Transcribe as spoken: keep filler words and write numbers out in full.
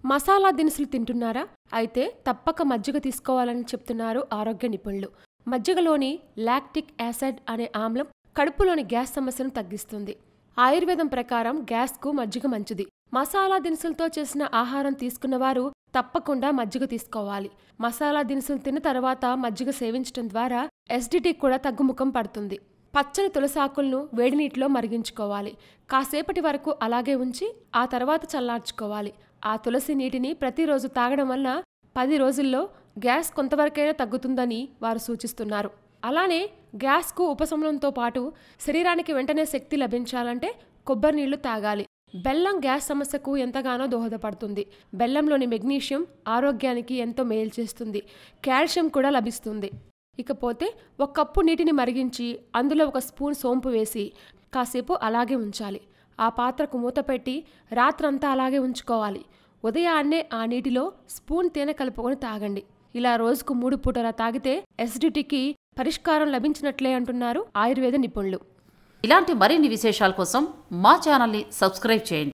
మసాలా దినుసులు తింటున్నారా? అయితే తప్పక మజ్జిగ తీసుకోవాలని చెప్తున్నారు ఆరోగ్య నిపుణులు. మజ్జిగలోని లాక్టిక్ యాసిడ్ అనే ఆమ్లం కడుపులోని గ్యాస్ సమస్యను తగ్గిస్తుంది. ఆయుర్వేదం ప్రకారం గ్యాస్కు మజ్జిగ మంచిది. మసాలా దినుసులతో చేసిన ఆహారం తీసుకున్నవారు తప్పకుండా మజ్జిగ తీసుకోవాలి. మసాలా దినుసులు తిన్న తర్వాత మజ్జిగ సేవించడం ద్వారా ఎసిడిటీ కూడా తగ్గుముఖం పడుతుంది. పచ్చని తులసాకులను వేడినీటిలో మరిగించుకోవాలి. కాసేపటి వరకు అలాగే ఉంచి ఆ తర్వాత చల్లార్చుకోవాలి. ఆ తులసి నీటిని ప్రతిరోజు తాగడం వల్ల పది రోజుల్లో గ్యాస్ కొంతవరకైనా తగ్గుతుందని వారు సూచిస్తున్నారు. అలానే గ్యాస్కు ఉపశమనంతో పాటు శరీరానికి వెంటనే శక్తి లభించాలంటే కొబ్బరి నీళ్లు తాగాలి. బెల్లం గ్యాస్ సమస్యకు ఎంతగానో దోహదపడుతుంది. బెల్లంలోని మెగ్నీషియం ఆరోగ్యానికి ఎంతో మేలు చేస్తుంది. కాల్షియం కూడా లభిస్తుంది. ఇకపోతే ఒక కప్పు నీటిని మరిగించి అందులో ఒక స్పూన్ సోంపు వేసి కాసేపు అలాగే ఉంచాలి. ఆ పాత్రకు మూత పెట్టి రాత్రంతా అలాగే ఉంచుకోవాలి. ఉదయాన్నే ఆ నీటిలో స్పూన్ తేనె కలుపుకొని తాగండి. ఇలా రోజుకు మూడు పూటలా తాగితే ఎసిడిటీకి పరిష్కారం లభించినట్లే అంటున్నారు ఆయుర్వేద నిపుణులు. ఇలాంటి మరిన్ని విశేషాల కోసం మా ఛానల్ని సబ్స్క్రైబ్ చేయండి.